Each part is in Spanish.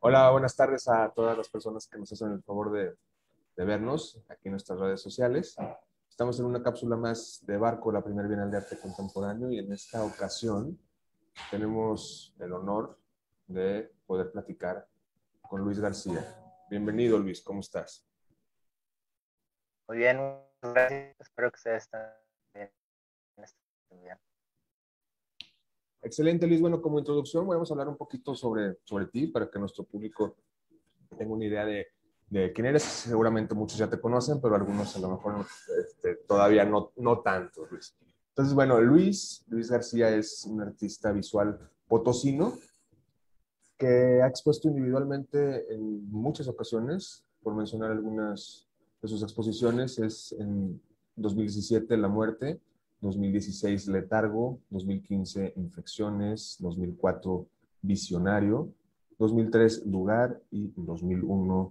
Hola, buenas tardes a todas las personas que nos hacen el favor de vernos aquí en nuestras redes sociales. Estamos en una cápsula más de Barco, la Primera Bienal de Arte Contemporáneo, y en esta ocasión tenemos el honor de poder platicar con Luis García. Bienvenido, Luis, ¿cómo estás? Muy bien, gracias. Espero que ustedes también estén bien. Excelente, Luis. Bueno, como introducción, vamos a hablar un poquito sobre ti para que nuestro público tenga una idea de quién eres. Seguramente muchos ya te conocen, pero algunos a lo mejor todavía no tanto, Luis. Entonces, bueno, Luis García es un artista visual potosino que ha expuesto individualmente en muchas ocasiones, por mencionar algunas de sus exposiciones, es en 2017 La Muerte, 2016 Letargo, 2015 Infecciones, 2004 Visionario, 2003 Lugar y 2001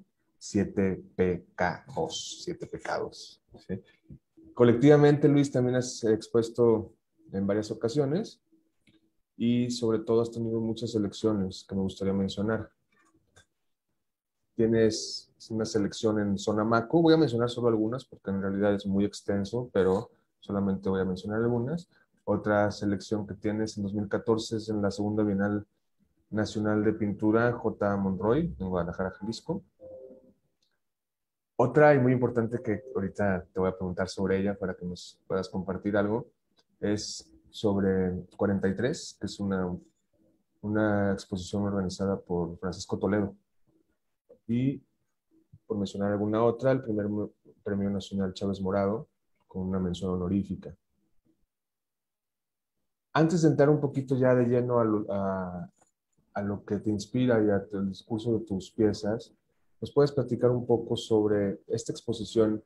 Siete Pecados. ¿Sí? Colectivamente, Luis, también has expuesto en varias ocasiones y sobre todo has tenido muchas selecciones que me gustaría mencionar. Tienes una selección en Sonamaco, voy a mencionar solo algunas porque en realidad es muy extenso, pero solamente voy a mencionar algunas. Otra selección que tienes en 2014 es en la Segunda Bienal Nacional de Pintura J. Monroy, en Guadalajara, Jalisco. Otra y muy importante que ahorita te voy a preguntar sobre ella para que nos puedas compartir algo, es sobre 43, que es una exposición organizada por Francisco Toledo. Y por mencionar alguna otra, el primer Premio Nacional Chávez Morado, con una mención honorífica. Antes de entrar un poquito ya de lleno a lo que te inspira y al discurso de tus piezas, ¿nos puedes platicar un poco sobre esta exposición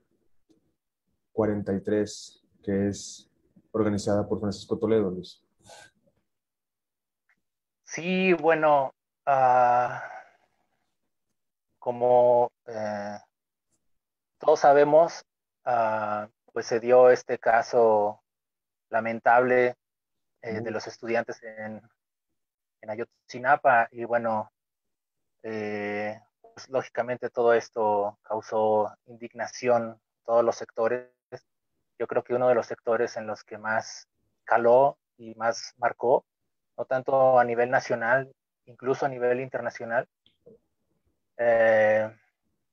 43 que es organizada por Francisco Toledo, Luis? Sí, bueno, ah, como todos sabemos, pues se dio este caso lamentable de los estudiantes en Ayotzinapa y bueno, pues lógicamente todo esto causó indignación en todos los sectores. Yo creo que uno de los sectores en los que más caló y más marcó, no tanto a nivel nacional, incluso a nivel internacional, eh,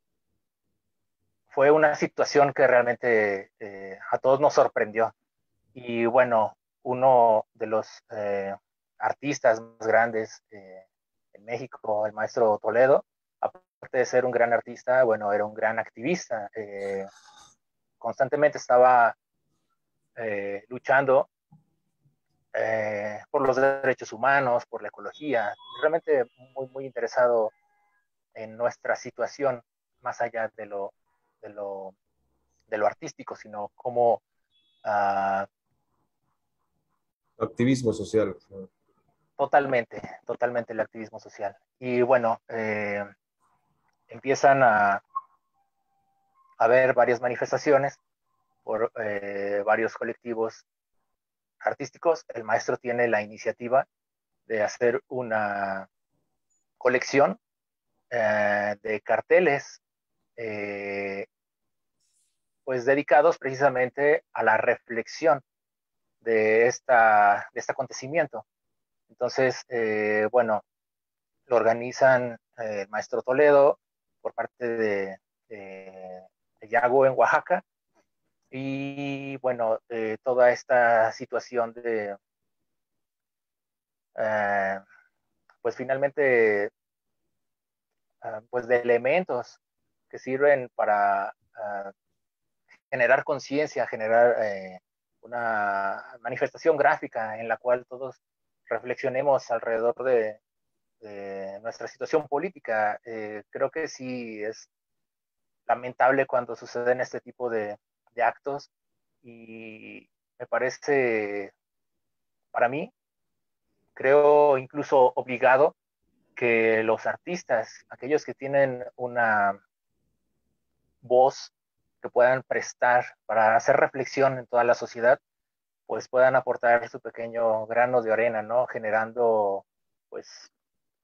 fue una situación que realmente a todos nos sorprendió. Y bueno, uno de los artistas más grandes en México, el maestro Toledo, aparte de ser un gran artista, bueno, era un gran activista. Constantemente estaba luchando por los derechos humanos, por la ecología, realmente muy, muy interesado en nuestra situación, más allá de lo, de lo artístico, sino como Activismo social. totalmente, totalmente el activismo social. Y bueno, empiezan a haber varias manifestaciones por varios colectivos artísticos. El maestro tiene la iniciativa de hacer una colección de carteles eh, pues dedicados precisamente a la reflexión de este acontecimiento. Entonces, bueno, lo organizan el maestro Toledo por parte de Yago en Oaxaca y bueno, toda esta situación eh, pues finalmente pues de elementos que sirven para generar conciencia, generar una manifestación gráfica en la cual todos reflexionemos alrededor de nuestra situación política. Creo que sí es lamentable cuando suceden este tipo de actos y me parece, para mí, creo incluso obligado que los artistas, aquellos que tienen una voz que puedan prestar para hacer reflexión en toda la sociedad, pues puedan aportar su pequeño grano de arena, ¿no? Generando, pues,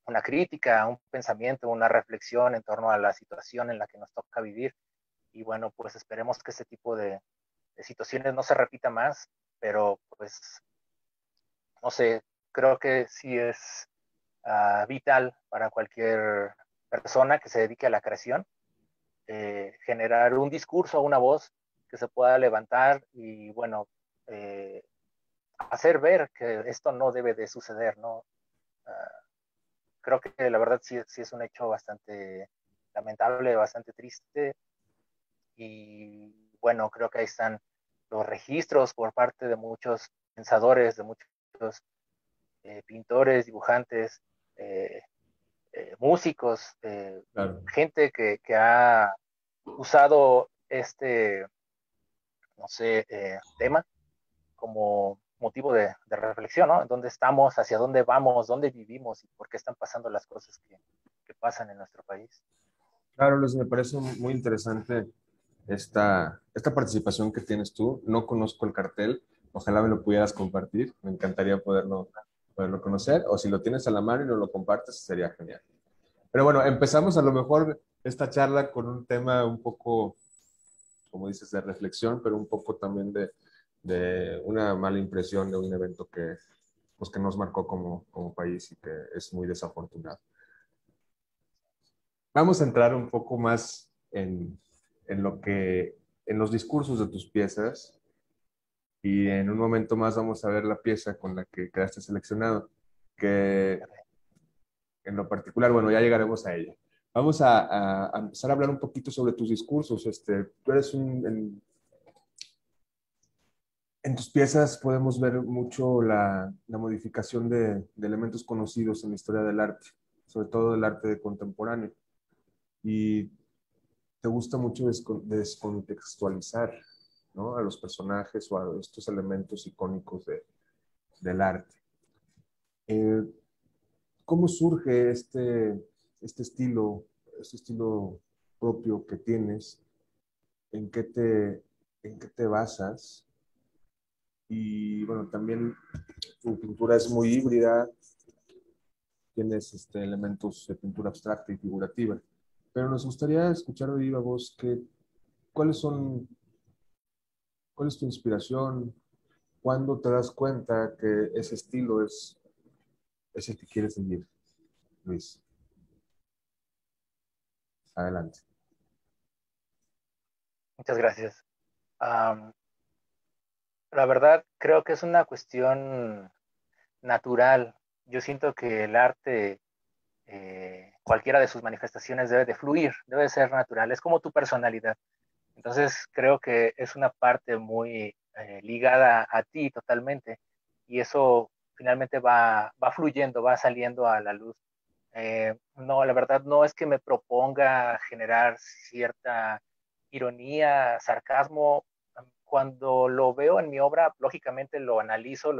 una crítica, un pensamiento, una reflexión en torno a la situación en la que nos toca vivir. Y bueno, pues esperemos que ese tipo de situaciones no se repita más, pero pues no sé, creo que sí es vital para cualquier persona que se dedique a la creación, generar un discurso, una voz que se pueda levantar y bueno, eh, hacer ver que esto no debe de suceder, ¿no? Creo que la verdad sí, sí es un hecho bastante lamentable, bastante triste y bueno, creo que ahí están los registros por parte de muchos pensadores, de muchos pintores, dibujantes, eh, músicos, Claro. gente que ha usado este, no sé, tema como motivo de reflexión, ¿no? ¿Dónde estamos, hacia dónde vamos, dónde vivimos y por qué están pasando las cosas que pasan en nuestro país? Claro, Luis, me parece muy interesante esta participación que tienes tú. No conozco el cartel, ojalá me lo pudieras compartir, me encantaría poderlo conocer, o si lo tienes a la mano y no lo compartes, sería genial. Pero bueno, empezamos a lo mejor esta charla con un tema un poco, como dices, de reflexión, pero un poco también de una mala impresión de un evento que, pues, que nos marcó como país y que es muy desafortunado. Vamos a entrar un poco más en lo que, en los discursos de tus piezas y en un momento más vamos a ver la pieza con la que quedaste seleccionado, que en lo particular, bueno, ya llegaremos a ella. Vamos a empezar a hablar un poquito sobre tus discursos. Tú eres en tus piezas podemos ver mucho la modificación de elementos conocidos en la historia del arte, sobre todo del arte contemporáneo. Y te gusta mucho descontextualizar, ¿no? A los personajes o a estos elementos icónicos del arte. Eh, ¿Cómo surge este estilo, este estilo propio que tienes? ¿En qué en qué te basas? Y bueno, también tu pintura es muy híbrida, tienes elementos de pintura abstracta y figurativa. Pero nos gustaría escuchar de viva voz cuáles son, cuál es tu inspiración, cuándo te das cuenta que ese estilo es el que quieres seguir, Luis. Adelante. Muchas gracias. Um, la verdad, creo que es una cuestión natural. Yo siento que el arte, cualquiera de sus manifestaciones debe de fluir, debe de ser natural. Es como tu personalidad. Entonces creo que es una parte muy ligada a ti totalmente y eso finalmente va fluyendo, va saliendo a la luz. No, la verdad no es que me proponga generar cierta ironía, sarcasmo. Cuando lo veo en mi obra, lógicamente lo analizo,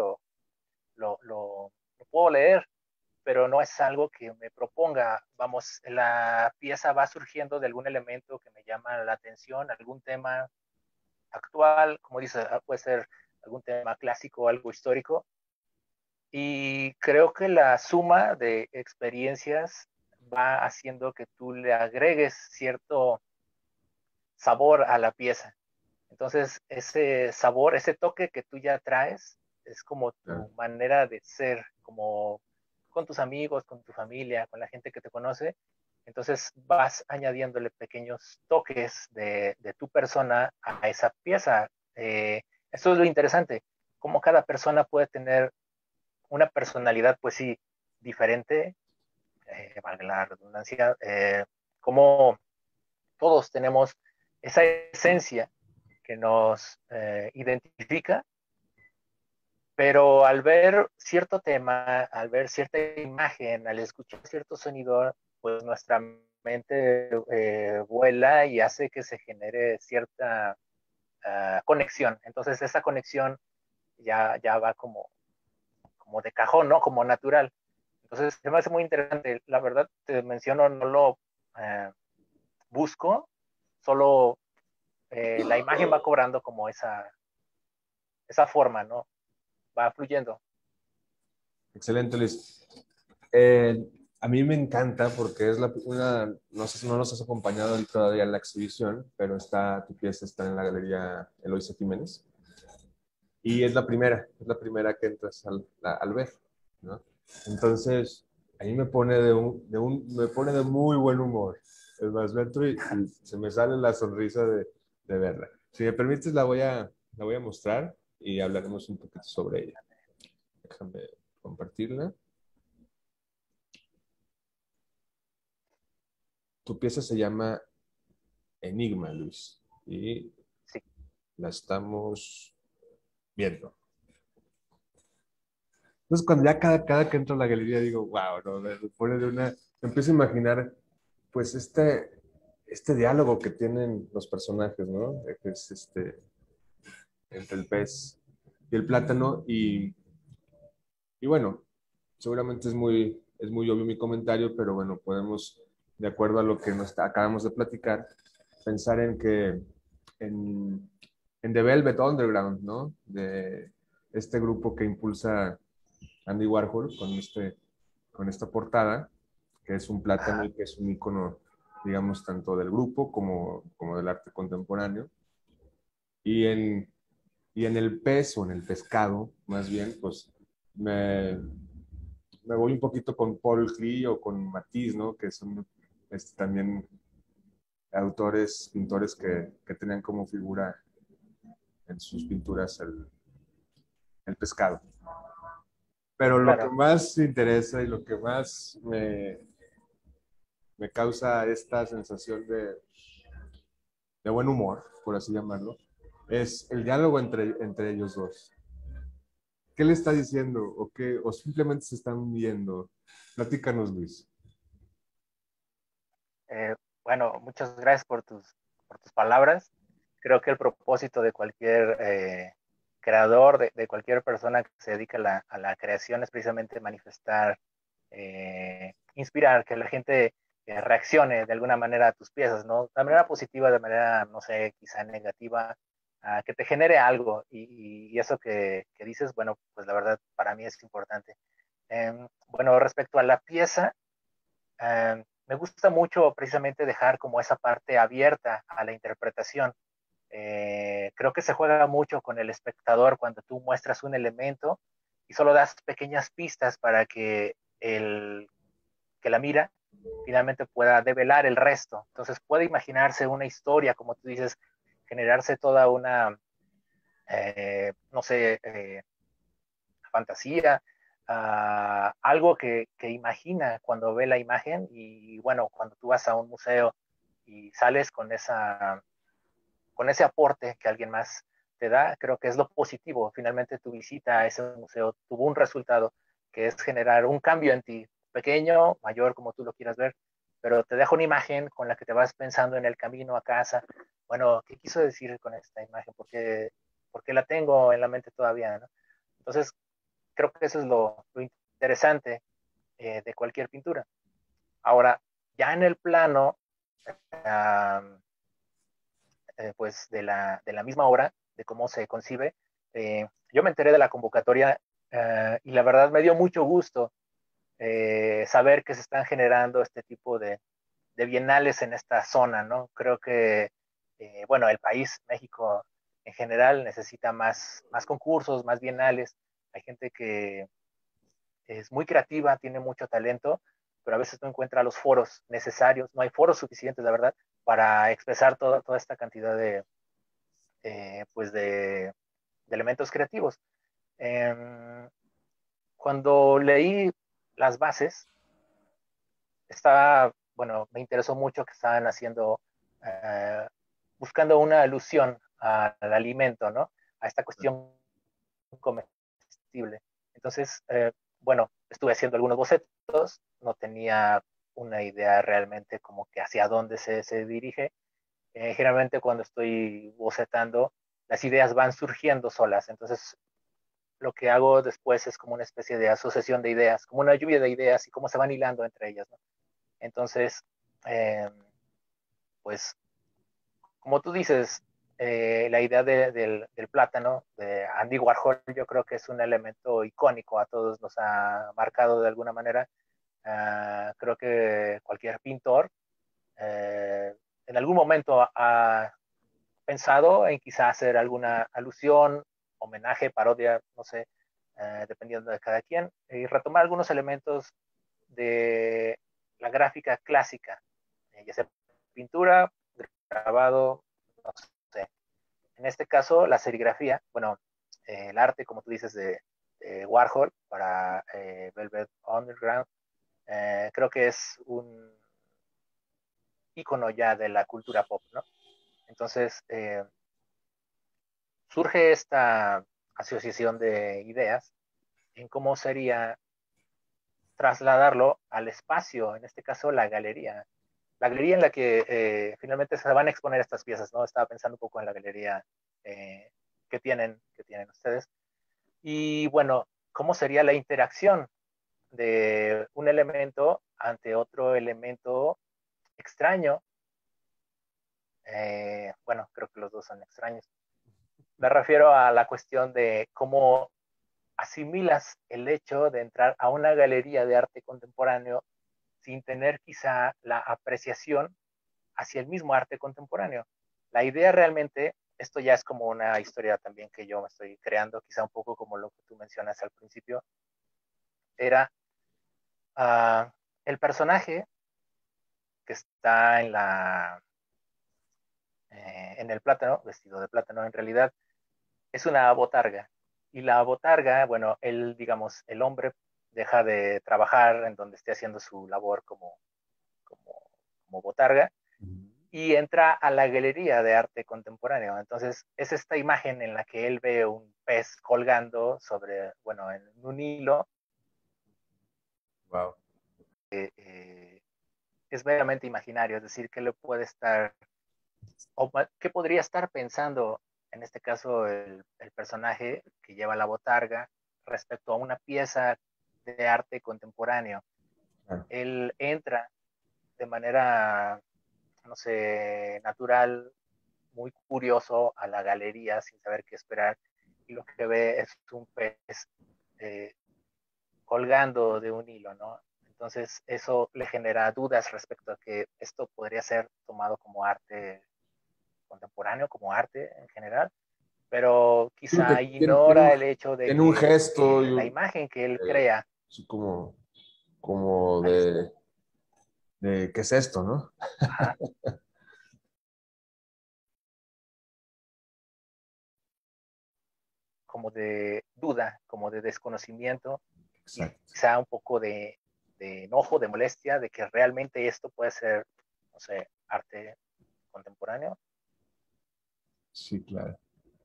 lo puedo leer, pero no es algo que me proponga. Vamos, la pieza va surgiendo de algún elemento que me llama la atención, algún tema actual, como dices, puede ser algún tema clásico, algo histórico. Y creo que la suma de experiencias va haciendo que tú le agregues cierto sabor a la pieza. Entonces, ese sabor, ese toque que tú ya traes, es como Claro. tu manera de ser, como con tus amigos, con tu familia, con la gente que te conoce. Entonces vas añadiéndole pequeños toques de tu persona a esa pieza. Esto es lo interesante, cómo cada persona puede tener una personalidad, pues sí, diferente, valga la redundancia, como todos tenemos esa esencia que nos identifica, pero al ver cierto tema, al ver cierta imagen, al escuchar cierto sonido, pues nuestra mente vuela y hace que se genere cierta conexión. Entonces esa conexión ya va como de cajón, ¿no? Como natural. Entonces se me hace muy interesante. La verdad, te menciono, no lo busco, solo la imagen va cobrando como esa forma, ¿no? Va fluyendo. Excelente, Luis. A mí me encanta porque es no sé si no nos has acompañado todavía en la exhibición, pero tu pieza está en la Galería Eloísa Jiménez. Y es la primera que entras al ver, ¿no? Entonces, a mí me pone me pone de muy buen humor. Es más, entro y se me sale la sonrisa de verla. Si me permites, la voy a mostrar y hablaremos un poquito sobre ella. Déjame compartirla. Tu pieza se llama Enigma, Luis, y Sí, la estamos viendo. Entonces, cuando ya cada que entro a la galería digo, wow, no, me pone me empiezo a imaginar, pues, este diálogo que tienen los personajes, ¿no? Que es entre el pez y el plátano, y bueno, seguramente es muy obvio mi comentario, pero bueno, podemos, de acuerdo a lo que acabamos de platicar, pensar en, en The Velvet Underground, ¿no? De este grupo que impulsa Andy Warhol con esta portada, que es un plátano ajá, y que es un icono, digamos, tanto del grupo como del arte contemporáneo. Y y en el pez o en el pescado, más bien, pues me, me voy un poquito con Paul Klee o con Matisse, ¿no? Que son también autores, pintores que tenían como figura en sus pinturas el pescado. Pero lo que claro. más interesa y lo que más me causa esta sensación de buen humor, por así llamarlo, es el diálogo entre ellos dos. ¿Qué le está diciendo o simplemente se están viendo? Platícanos, Luis. Eh, bueno, muchas gracias por tus palabras. Creo que el propósito de cualquier creador, de cualquier persona que se dedica a la creación es precisamente manifestar, inspirar, que la gente reaccione de alguna manera a tus piezas, ¿no? De manera positiva, de manera, no sé, quizá negativa, que te genere algo. Y eso que dices, bueno, pues la verdad para mí es importante. Bueno, respecto a la pieza, me gusta mucho precisamente dejar como esa parte abierta a la interpretación. Creo que se juega mucho con el espectador cuando tú muestras un elemento y solo das pequeñas pistas para que el que la mira finalmente pueda develar el resto. Entonces puede imaginarse una historia, como tú dices, generarse toda una, no sé, fantasía, algo que imagina cuando ve la imagen y bueno, cuando tú vas a un museo y sales con ese aporte que alguien más te da, creo que es lo positivo. Finalmente tu visita a ese museo tuvo un resultado que es generar un cambio en ti, pequeño, mayor, como tú lo quieras ver, pero te deja una imagen con la que te vas pensando en el camino a casa. Bueno, ¿qué quiso decir con esta imagen? Por qué la tengo en la mente todavía? ¿No? Entonces, creo que eso es lo interesante de cualquier pintura. Ahora, ya en el plano, uh, pues de la misma obra, de cómo se concibe, yo me enteré de la convocatoria y la verdad me dio mucho gusto saber que se están generando este tipo de bienales en esta zona, ¿no? Creo que, bueno, el país, México en general, necesita más concursos, más bienales. Hay gente que es muy creativa, tiene mucho talento, pero a veces no encuentra los foros necesarios, no hay foros suficientes, la verdad, para expresar toda esta cantidad pues de elementos creativos. Eh, Cuando leí las bases, estaba, bueno, me interesó mucho que estaban haciendo, eh, buscando una alusión al alimento, ¿no? A esta cuestión comestible. Entonces, bueno, estuve haciendo algunos bocetos, no tenía una idea realmente como que hacia dónde se dirige. Generalmente cuando estoy bocetando, las ideas van surgiendo solas, entonces lo que hago después es como una especie de asociación de ideas, como una lluvia de ideas y cómo se van hilando entre ellas, ¿no? Entonces, eh, pues, como tú dices, la idea del plátano de Andy Warhol yo creo que es un elemento icónico, a todos nos ha marcado de alguna manera. Creo que cualquier pintor en algún momento ha pensado en quizá hacer alguna alusión, homenaje, parodia, no sé, dependiendo de cada quien, y retomar algunos elementos de la gráfica clásica, ya sea pintura, grabado, no sé. En este caso, la serigrafía, bueno, el arte, como tú dices, de Warhol para Velvet Underground, creo que es un icono ya de la cultura pop, ¿no? Entonces, surge esta asociación de ideas en cómo sería trasladarlo al espacio, en este caso la galería en la que finalmente se van a exponer estas piezas, ¿no? Estaba pensando un poco en la galería eh, que tienen ustedes. Y bueno, ¿cómo sería la interacción de un elemento ante otro elemento extraño? Bueno, creo que los dos son extraños. Me refiero a la cuestión de cómo asimilas el hecho de entrar a una galería de arte contemporáneo sin tener quizá la apreciación hacia el mismo arte contemporáneo. La idea realmente, esto ya es como una historia también que yo me estoy creando, quizá un poco como lo que tú mencionas al principio, era el personaje que está en el plátano, vestido de plátano, en realidad es una botarga. Y la botarga, bueno, él, digamos, el hombre deja de trabajar en donde esté haciendo su labor como, como botarga y entra a la galería de arte contemporáneo. Entonces, es esta imagen en la que él ve un pez colgando sobre, bueno, en un hilo. Wow. Es meramente imaginario, es decir, que le puede estar, o qué podría estar pensando, en este caso, el personaje que lleva la botarga respecto a una pieza de arte contemporáneo. Claro. Él entra de manera, no sé, natural, muy curioso a la galería sin saber qué esperar y lo que ve es un pez eh, colgando de un hilo, ¿no? Entonces eso le genera dudas respecto a que esto podría ser tomado como arte contemporáneo, como arte en general, pero Sí, porque quizá ignora el hecho de tiene un que gesto y la imagen que él crea, así como al, de ¿qué es esto, no? ajá, como de duda, como de desconocimiento, Exacto. quizá un poco de enojo, de molestia, de que realmente esto puede ser, no sé, arte contemporáneo. Sí, claro.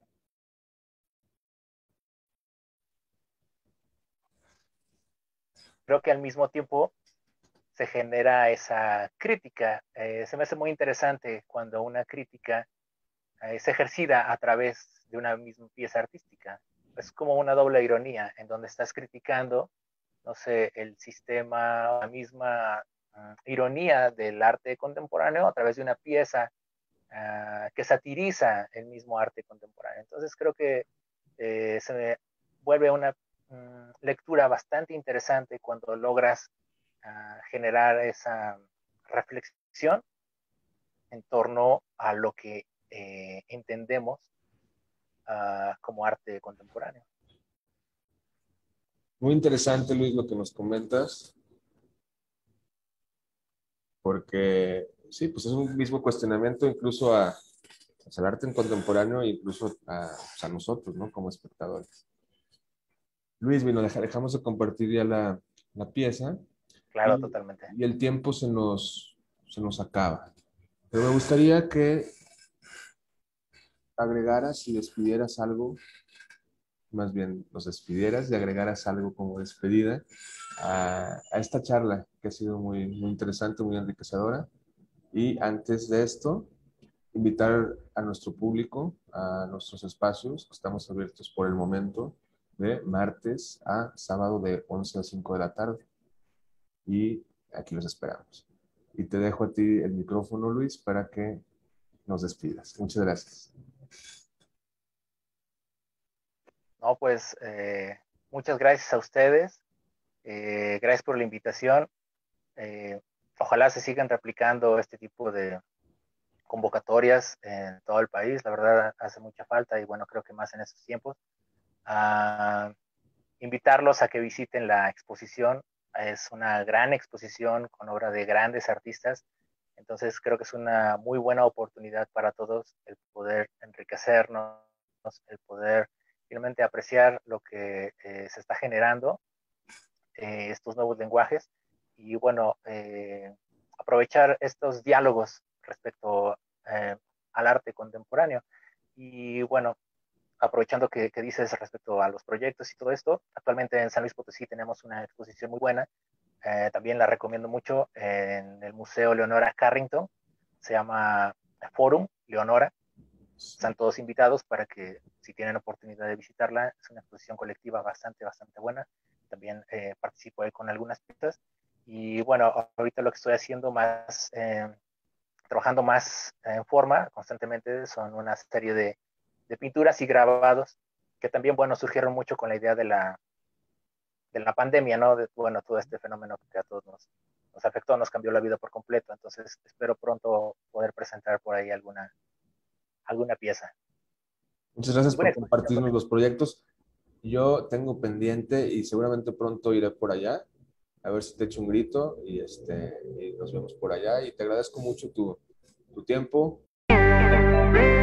Creo que al mismo tiempo se genera esa crítica. Se me hace muy interesante cuando una crítica es ejercida a través de una misma pieza artística. Es como una doble ironía en donde estás criticando, no sé, el sistema, la misma ironía del arte contemporáneo a través de una pieza que satiriza el mismo arte contemporáneo. Entonces creo que se me vuelve una lectura bastante interesante cuando logras generar esa reflexión en torno a lo que entendemos como arte contemporáneo. Muy interesante, Luis, lo que nos comentas, porque sí, pues es un mismo cuestionamiento incluso al arte en contemporáneo e incluso pues, a nosotros, ¿no? Como espectadores. Luis, bueno, dejamos de compartir ya la pieza Claro, y, totalmente. y el tiempo se nos acaba. Pero me gustaría que agregaras y despidieras algo, más bien nos despidieras y agregaras algo como despedida a esta charla que ha sido muy interesante, muy enriquecedora. Y antes de esto, invitar a nuestro público, a nuestros espacios, que estamos abiertos por el momento, de martes a sábado de 11 a 5 de la tarde. Y aquí los esperamos. Y te dejo a ti el micrófono, Luis, para que nos despidas. Muchas gracias. No, pues muchas gracias a ustedes, gracias por la invitación. Ojalá se sigan replicando este tipo de convocatorias en todo el país. La verdad hace mucha falta y bueno, creo que más en estos tiempos. Uh, Invitarlos a que visiten la exposición. Es una gran exposición con obra de grandes artistas. Entonces creo que es una muy buena oportunidad para todos el poder enriquecernos, el poder finalmente apreciar lo que se está generando, estos nuevos lenguajes y bueno, aprovechar estos diálogos respecto al arte contemporáneo. Y bueno, aprovechando que dices respecto a los proyectos y todo esto, actualmente en San Luis Potosí tenemos una exposición muy buena, también la recomiendo mucho, en el Museo Leonora Carrington, se llama Forum Leonora, están todos invitados para que si tienen oportunidad de visitarla, es una exposición colectiva bastante buena, también participo ahí con algunas piezas, y bueno, ahorita lo que estoy haciendo más, trabajando más en forma constantemente son una serie de pinturas y grabados que también, bueno, surgieron mucho con la idea de la pandemia, ¿no? De, bueno, todo este fenómeno que a todos nos afectó, nos cambió la vida por completo. Entonces, espero pronto poder presentar por ahí alguna pieza. Muchas gracias Alguna por exposición compartirnos colectiva. los proyectos. Yo tengo pendiente y seguramente pronto iré por allá, a ver si te echo un grito y nos vemos por allá. Y te agradezco mucho tu tiempo.